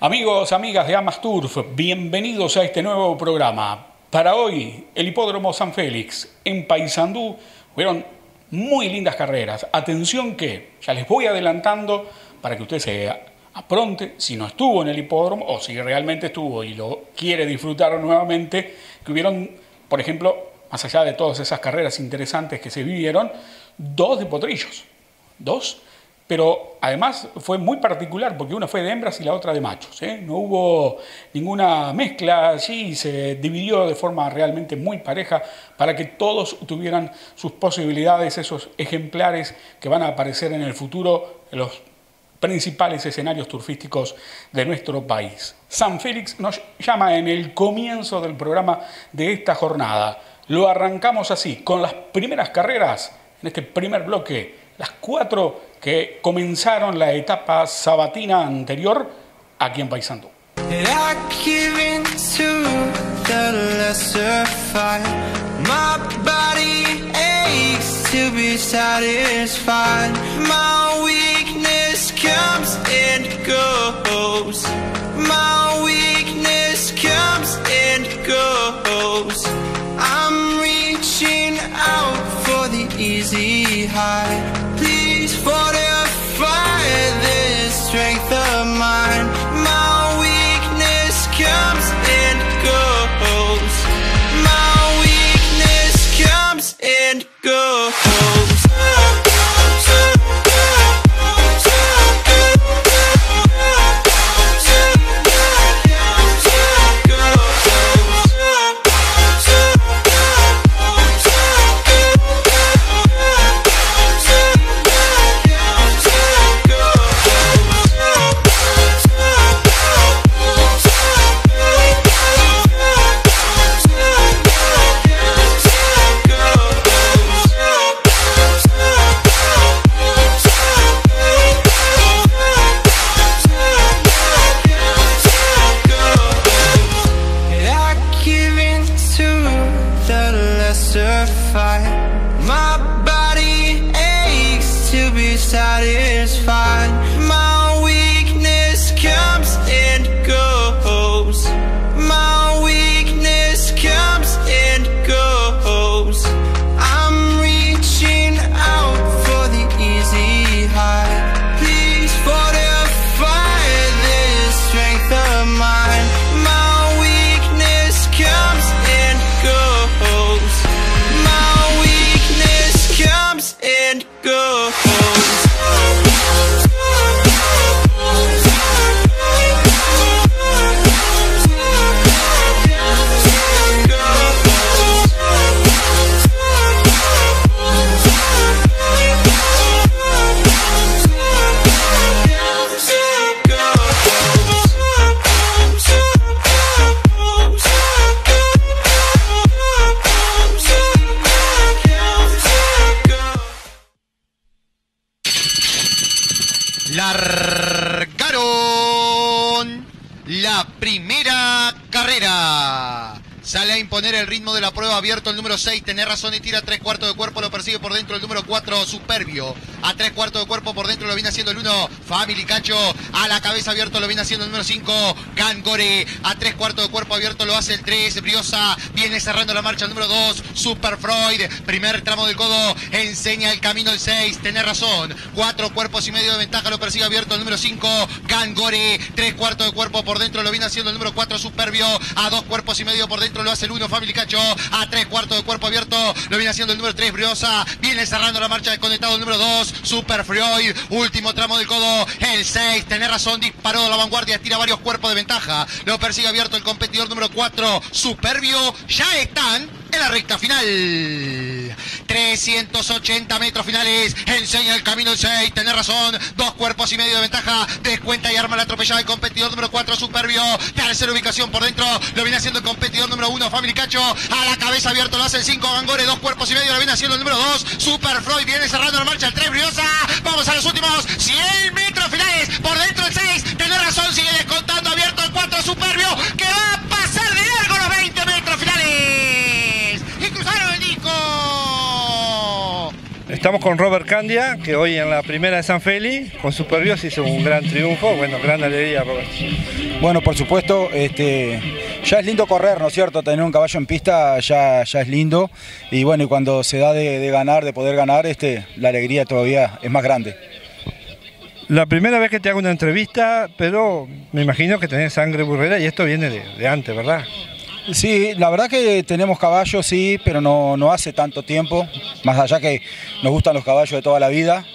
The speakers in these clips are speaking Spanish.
Amigos, amigas de Amas Turf, bienvenidos a este nuevo programa. Para hoy, el Hipódromo San Félix en Paysandú fueron muy lindas carreras. Atención que ya les voy adelantando para que usted se apronte, si no estuvo en el hipódromo o si realmente estuvo y lo quiere disfrutar nuevamente, que hubieron, por ejemplo, más allá de todas esas carreras interesantes que se vivieron, 2 de potrillos. 2. Pero además fue muy particular porque una fue de hembras y la otra de machos, ¿eh? No hubo ninguna mezcla allí, se dividió de forma realmente muy pareja para que todos tuvieran sus posibilidades, esos ejemplares que van a aparecer en el futuro en los principales escenarios turfísticos de nuestro país. San Félix nos llama en el comienzo del programa de esta jornada. Lo arrancamos así, con las primeras carreras, en este primer bloque, las 4 que comenzaron la etapa sabatina anterior aquí en Paysandú. I'm reaching out for the easy high. Please fortify this strength of mine. My weakness comes and goes. My weakness comes and goes. Largaron la primera carrera. Sale a imponer el ritmo de la prueba, abierto el número 6, tenés razón y tira 3/4 de cuerpo, lo persigue por dentro el número 4, Superbio. A 3/4 de cuerpo por dentro lo viene haciendo el 1, Family Cacho. A la cabeza abierto lo viene haciendo el número 5, Gangore. A 3/4 de cuerpo abierto lo hace el 3, Briosa. Viene cerrando la marcha el número 2, Super Freud. Primer tramo del codo, enseña el camino el 6, tenés razón. 4 cuerpos y medio de ventaja, lo persigue abierto el número 5, Gangore. 3/4 de cuerpo por dentro lo viene haciendo el número 4, Superbio. A 2 cuerpos y medio por dentro lo hace el 1, Family Cacho. A 3/4 de cuerpo abierto lo viene haciendo el número 3, Briosa. Viene cerrando la marcha desconectado el número 2, Super Freud. Último tramo del codo, el 6, tenés razón, disparó de la vanguardia, tira varios cuerpos de ventaja. Lo persigue abierto el competidor número 4, Superbio. Ya están en la recta final. 380 metros finales. Enseña el camino el 6. Tenés razón. 2 cuerpos y medio de ventaja. Descuenta y arma la atropellada del competidor número 4, Superbio. Tercera ubicación por dentro. Lo viene haciendo el competidor número 1, Family Cacho. A la cabeza abierto lo hace el 5, Gangore. 2 cuerpos y medio. Lo viene haciendo el número 2, Super Freud. Viene cerrando la marcha el 3, Briosa. Vamos a los últimos 100 metros finales. Por dentro el 6. Tenés razón. Sigue descontando abierto el 4, Superbio. Que va a pasar de largo los 20 metros finales. Y cruzaron el disco. Estamos con Robert Candia, que hoy en la primera de San Félix, con Superbios hizo un gran triunfo. Bueno, gran alegría, Robert. Bueno, por supuesto, ya es lindo correr, ¿no es cierto? Tener un caballo en pista ya es lindo. Y bueno, y cuando se da de ganar, de poder ganar, la alegría todavía es más grande. La primera vez que te hago una entrevista, pero me imagino que tenés sangre burrera y esto viene de antes, ¿verdad? Sí, la verdad que tenemos caballos, sí, pero no hace tanto tiempo, más allá que nos gustan los caballos de toda la vida,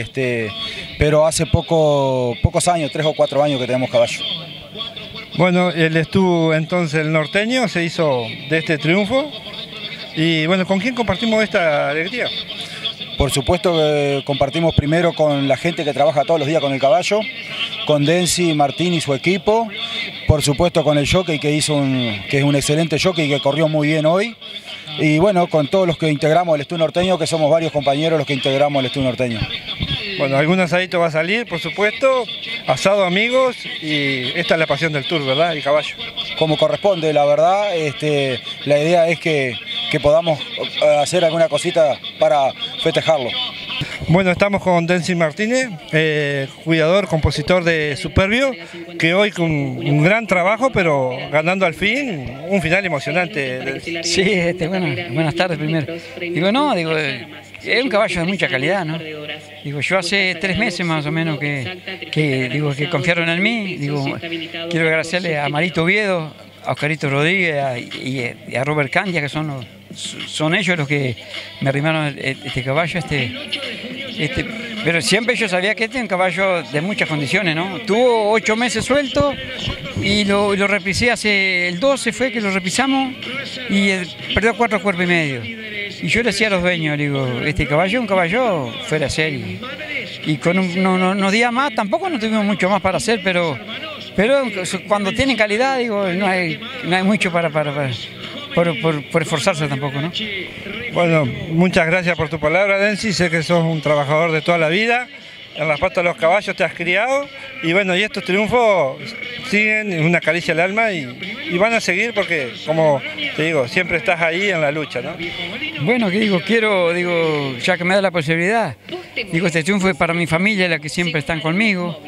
pero hace pocos años, 3 o 4 años que tenemos caballos. Bueno, él estuvo entonces el norteño, se hizo de este triunfo, y bueno, ¿con quién compartimos esta alegría? Por supuesto que compartimos primero con la gente que trabaja todos los días con el caballo, con Densi Martín y su equipo, por supuesto con el jockey que es un excelente jockey que corrió muy bien hoy, y bueno, con todos los que integramos el Estudio Norteño, que somos varios compañeros los que integramos el Estudio Norteño. Bueno, algún asadito va a salir, por supuesto, asado amigos, y esta es la pasión del tour, ¿verdad? El caballo. Como corresponde, la verdad, la idea es que podamos hacer alguna cosita para festejarlo. Bueno, estamos con Densi Martínez, cuidador, compositor de Superbio, que hoy con un gran trabajo, pero ganando al fin, un final emocionante. Sí, buenas tardes primero. Es un caballo de mucha calidad, ¿no? Yo hace 3 meses más o menos que confiaron en mí. Quiero agradecerle a Marito Oviedo, a Oscarito Rodríguez y a Robert Candia, que son ellos los que me arrimaron este caballo. Pero siempre yo sabía que este es un caballo de muchas condiciones, ¿no? Tuvo 8 meses suelto y lo repisé el 12 fue que lo repisamos y perdió 4 cuerpos y medio. Y yo le decía a los dueños, este caballo es un caballo fuera de serie. Y con unos días más, tampoco no tuvimos mucho más para hacer, pero cuando tienen calidad, no hay mucho por esforzarse tampoco, ¿no? Bueno, muchas gracias por tu palabra, Densi. Sé que sos un trabajador de toda la vida. En las patas de los caballos te has criado. Y bueno, y estos triunfos siguen, es una caricia al alma y van a seguir porque, como te digo, siempre estás ahí en la lucha, ¿no? Bueno, ya que me da la posibilidad, este triunfo es para mi familia, la que siempre están conmigo,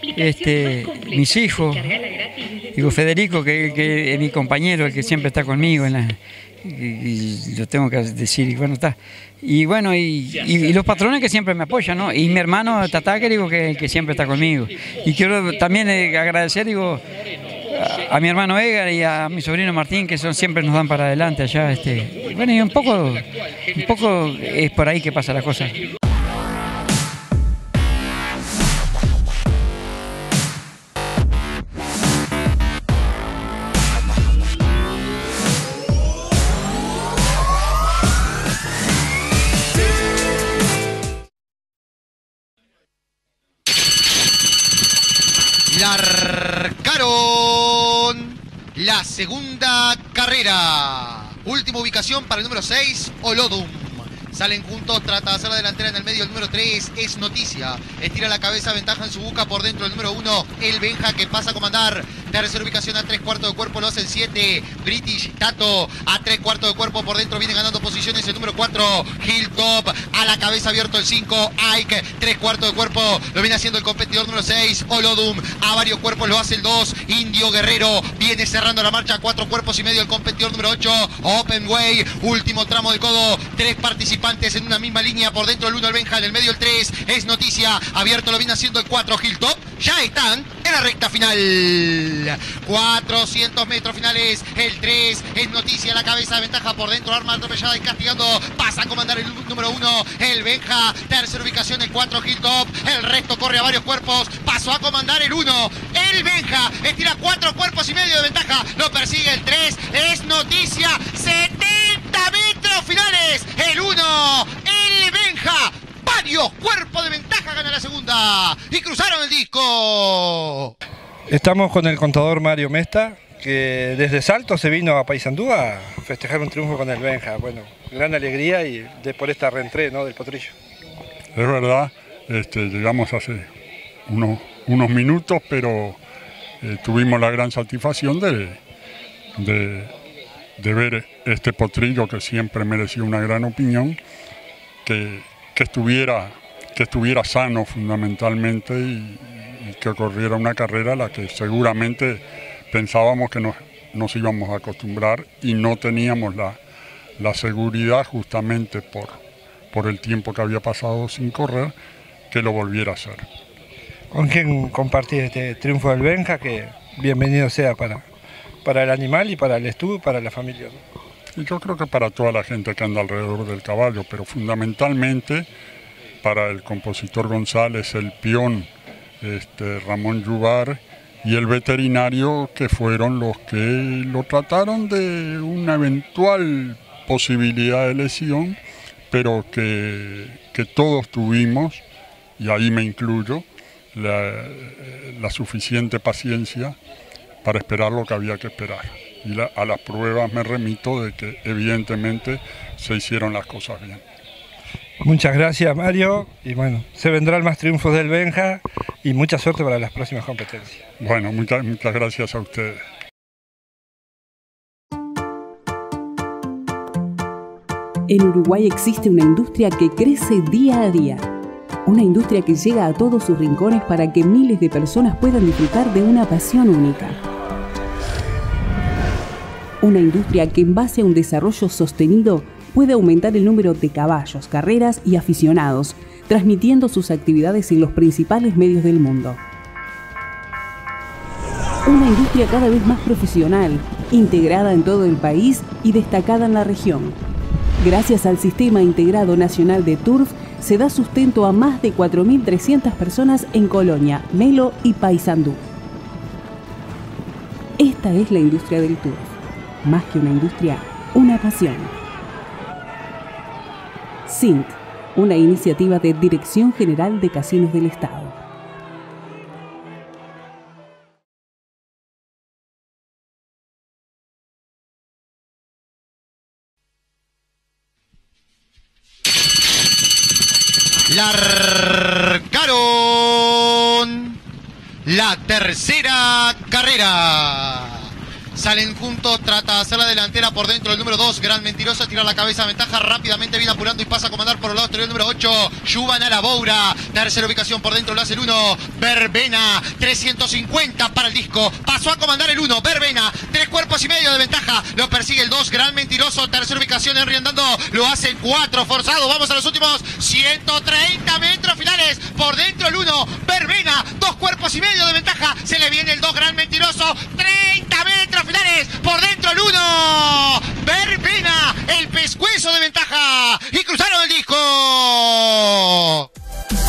mis hijos, Federico, que es mi compañero, el que siempre está conmigo y lo tengo que decir, y bueno, está. Y bueno, y los patrones que siempre me apoyan, ¿no? Y mi hermano Tatá, que siempre está conmigo. Y quiero también agradecer, a mi hermano Edgar y a mi sobrino Martín, que siempre nos dan para adelante allá. Bueno, y un poco es por ahí que pasa la cosa. Largaron la segunda carrera. Última ubicación para el número 6, Olodum. Salen juntos, trata de hacer la delantera en el medio. El número 3 es Noticia. Estira la cabeza, ventaja en su boca por dentro. El número 1, El Benja, que pasa a comandar. Tercera ubicación a 3/4 de cuerpo, lo hace el 7, British Tato. A 3/4 de cuerpo por dentro viene ganando posiciones el número 4, Hilltop. A la cabeza abierto el 5, Ike. 3/4 de cuerpo lo viene haciendo el competidor número 6, Olodum. A varios cuerpos lo hace el 2, Indio Guerrero. Viene cerrando la marcha a 4 cuerpos y medio el competidor número 8, Open Way. Último tramo del codo, 3 participantes en una misma línea. Por dentro el 1, el Benja. En el medio el 3 es Noticia. Abierto lo viene haciendo el 4, Hilltop. Ya están en la recta final. 400 metros finales. El 3 es Noticia. La cabeza de ventaja por dentro. Arma atropellada y castigando. Pasa a comandar el número 1, el Benja. Tercera ubicación el 4, Hilltop. El resto corre a varios cuerpos. Pasó a comandar el 1, el Benja. Estira 4 cuerpos y medio de ventaja. Lo persigue el 3. Es Noticia. 70 metros finales. El 1, el Benja. Varios cuerpos de ventaja, gana la segunda. Y cruzaron el disco. Estamos con el contador Mario Mesta, que desde Salto se vino a Paysandú a festejar un triunfo con el Benja. Bueno, gran alegría y por esta reentré, ¿no?, del potrillo. Es verdad, llegamos hace unos minutos, pero tuvimos la gran satisfacción de ver este potrillo que siempre mereció una gran opinión, que que estuviera sano fundamentalmente y que corriera una carrera a la que seguramente pensábamos que nos íbamos a acostumbrar y no teníamos la seguridad justamente por el tiempo que había pasado sin correr, que lo volviera a hacer. ¿Con quién compartís este triunfo del Benja? Que bienvenido sea para el animal y para el estudio y para la familia, ¿no? Y yo creo que para toda la gente que anda alrededor del caballo, pero fundamentalmente para el compositor González, el peón Ramón Yubar y el veterinario, que fueron los que lo trataron de una eventual posibilidad de lesión, pero que todos tuvimos, y ahí me incluyo, la suficiente paciencia para esperar lo que había que esperar. Y a las pruebas me remito de que evidentemente se hicieron las cosas bien. Muchas gracias, Mario, y bueno, se vendrán más triunfos del Benja y mucha suerte para las próximas competencias. Bueno, muchas gracias a ustedes. En Uruguay existe una industria que crece día a día. Una industria que llega a todos sus rincones para que miles de personas puedan disfrutar de una pasión única. Una industria que, en base a un desarrollo sostenido, puede aumentar el número de caballos, carreras y aficionados, transmitiendo sus actividades en los principales medios del mundo. Una industria cada vez más profesional, integrada en todo el país y destacada en la región. Gracias al Sistema Integrado Nacional de Turf, se da sustento a más de 4.300 personas en Colonia, Melo y Paysandú. Esta es la industria del turf. Más que una industria, una pasión. SINT, una iniciativa de Dirección General de Casinos del Estado. Largaron la tercera carrera. Salen juntos, trata de hacer la delantera por dentro el número 2, Gran Mentiroso, tira la cabeza, ventaja rápidamente, viene apurando y pasa a comandar por el lado exterior el número 8, Yuban Araboura, tercera ubicación por dentro, lo hace el 1, Verbena, 350 para el disco, pasó a comandar el 1, Verbena, 3 cuerpos y medio de ventaja, lo persigue el 2, Gran Mentiroso, tercera ubicación, Henry andando, lo hace el 4, forzado, vamos a los últimos 130 metros finales, por dentro el 1, Verbena, 2 cuerpos y medio de ventaja, se le viene el 2, Gran Mentiroso, 30 metros finales, por dentro el 1, Verbena, el pescuezo de ventaja, y cruzaron el disco.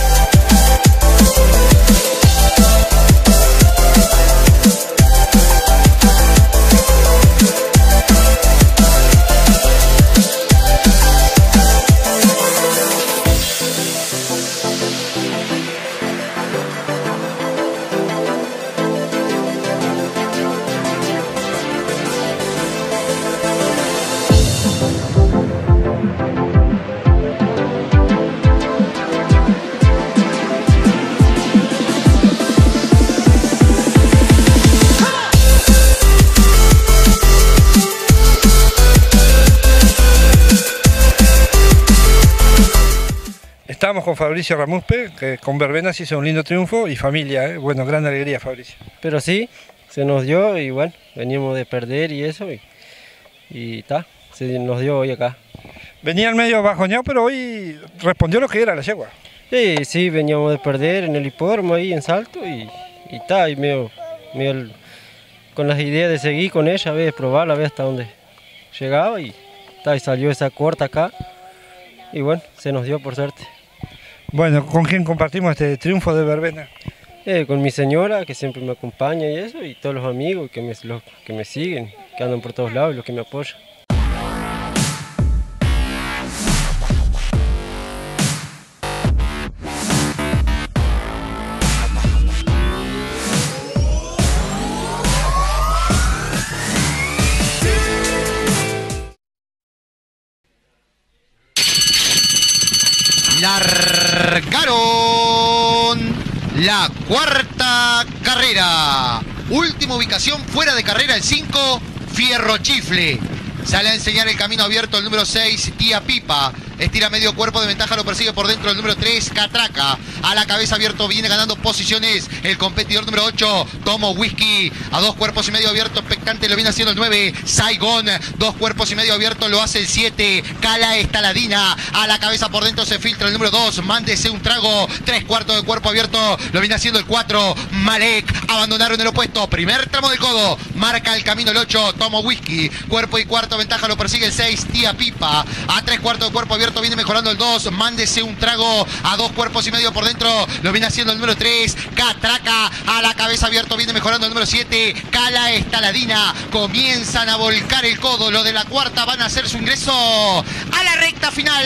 Estamos con Fabricio Ramuspe, que con Verbena se hizo un lindo triunfo y familia, bueno, gran alegría, Fabricio. Pero sí, se nos dio y bueno, veníamos de perder y eso y está, se nos dio hoy acá. Venían medio bajoneados, pero hoy respondió lo que era la yegua. Sí, veníamos de perder en el hipódromo ahí en Salto y está, y medio con las ideas de seguir con ella, a ver, probarla, a ver hasta dónde llegaba y salió esa corta acá y bueno, se nos dio por suerte. Bueno, ¿con quién compartimos este triunfo de Verbena? Con mi señora, que siempre me acompaña y eso, y todos los amigos que me siguen, que andan por todos lados y los que me apoyan. Largaron la cuarta carrera. Última ubicación fuera de carrera, el 5, Fierro Chifle. Sale a enseñar el camino abierto el número 6, Tía Pipa. estira medio cuerpo de ventaja, lo persigue por dentro el número 3, Catraca. A la cabeza abierto viene ganando posiciones el competidor número 8, Tomo Whisky. A 2 cuerpos y medio abierto, expectante, lo viene haciendo el 9, Saigon. 2 cuerpos y medio abierto, lo hace el 7, Cala Estaladina. A la cabeza por dentro se filtra el número 2, Mándese un trago. 3 cuartos de cuerpo abierto, lo viene haciendo el 4, Malek. Abandonaron el opuesto, primer tramo del codo, marca el camino el 8, Tomo Whisky. Cuerpo y cuarto ventaja, lo persigue el 6, Tía Pipa. A 3 cuartos de cuerpo abierto viene mejorando el 2, Mándese un trago. A 2 cuerpos y medio por dentro, lo viene haciendo el número 3, Catraca. A la cabeza abierto viene mejorando el número 7, Cala Estaladina. Comienzan a volcar el codo, lo de la cuarta van a hacer su ingreso a la recta final.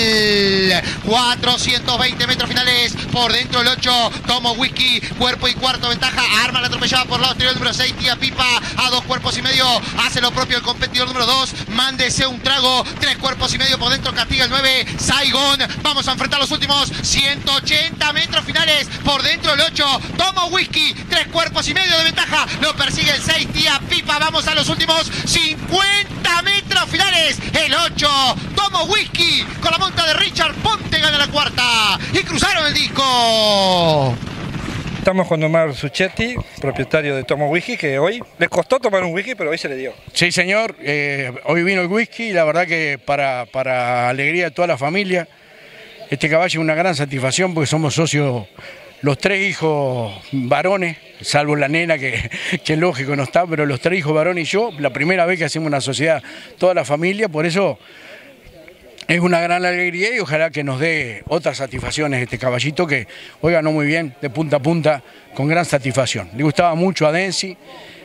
420 metros finales, por dentro el 8, Tomo Whisky. Cuerpo y cuarto ventaja, arma la atropellada por lado exterior el número 6, Tía Pipa. A 2 cuerpos y medio, hace lo propio el competidor número 2, Mándese un trago. 3 cuerpos y medio por dentro, castiga el 9, Saigon. Vamos a enfrentar los últimos 180 metros finales, por dentro el 8, Tomo Whisky. 3 cuerpos y medio de ventaja, lo persigue el 6, Tía Pipa. Vamos a los últimos 50 metros finales, el 8, Tomo Whisky, con la monta de Richard Ponte gana la cuarta y cruzaron el disco. Estamos con Omar Suchetti, propietario de Tomo Whisky, que hoy le costó tomar un whisky, pero hoy se le dio. Sí, señor, hoy vino el whisky y la verdad que para alegría de toda la familia, este caballo es una gran satisfacción porque somos socios los 3 hijos varones, salvo la nena que lógico no está, pero los 3 hijos varones y yo, la primera vez que hacemos una sociedad, toda la familia, por eso es una gran alegría y ojalá que nos dé otras satisfacciones este caballito que hoy ganó muy bien, de punta a punta, con gran satisfacción. Le gustaba mucho a Densi,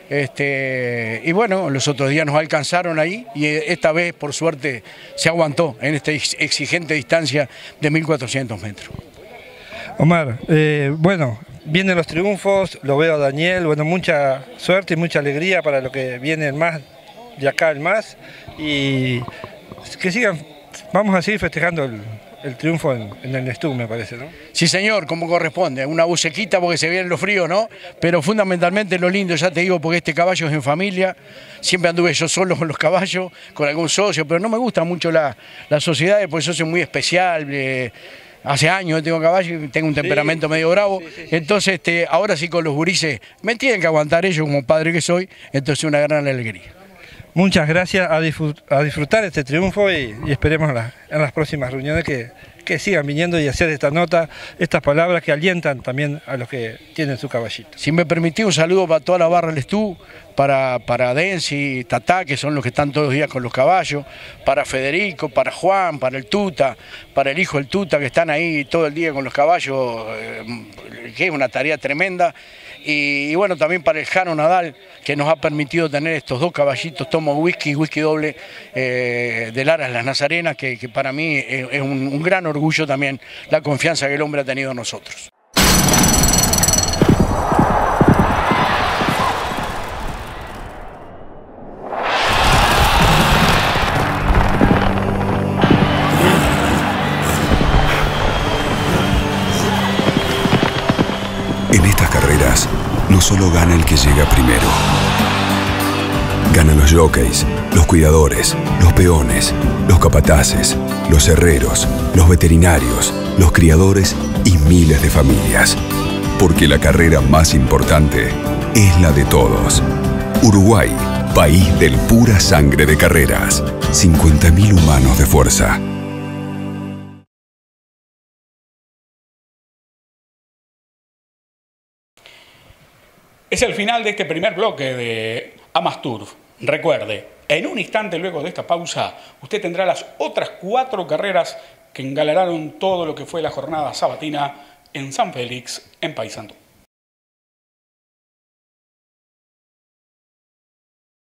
y bueno, los otros días nos alcanzaron ahí y esta vez, por suerte, se aguantó en esta exigente distancia de 1400 metros. Omar, bueno, vienen los triunfos, lo veo a Daniel, bueno, mucha suerte y mucha alegría para lo que viene más, de acá el más, y que sigan, vamos a seguir festejando el triunfo en el Nestú, me parece, ¿no? Sí, señor, como corresponde, una bucequita porque se vienen los fríos, ¿no? Pero fundamentalmente lo lindo, ya te digo, porque este caballo es en familia, siempre anduve yo solo con los caballos, con algún socio, pero no me gusta mucho la sociedad, porque yo soy muy especial, hace años tengo caballo y tengo un temperamento medio bravo, entonces ahora sí con los gurises me tienen que aguantar ellos como padre que soy, entonces una gran alegría. Muchas gracias, a disfrutar este triunfo y esperemos en las próximas reuniones que sigan viniendo y hacer esta nota, estas palabras que alientan también a los que tienen su caballito. Si me permitís, un saludo para toda la barra del Estú, para Densi, Tatá, que son los que están todos los días con los caballos, para Federico, para Juan, para el Tuta, para el hijo del Tuta, que están ahí todo el día con los caballos, que es una tarea tremenda. Y bueno, también para el Jano Nadal, que nos ha permitido tener estos 2 caballitos, Tomo Whisky y Whisky Doble, de Laras Las Nazarenas, que para mí es un gran orgullo también la confianza que el hombre ha tenido en nosotros. En estas carreras, no solo gana el que llega primero. Ganan los jockeys, los cuidadores, los peones, los capataces, los herreros, los veterinarios, los criadores y miles de familias. Porque la carrera más importante es la de todos. Uruguay, país del pura sangre de carreras. 50.000 humanos de fuerza. Es el final de este primer bloque de Amasturf. Recuerde, en un instante luego de esta pausa, usted tendrá las otras 4 carreras que engalanaron todo lo que fue la jornada sabatina en San Félix, en Paysandú.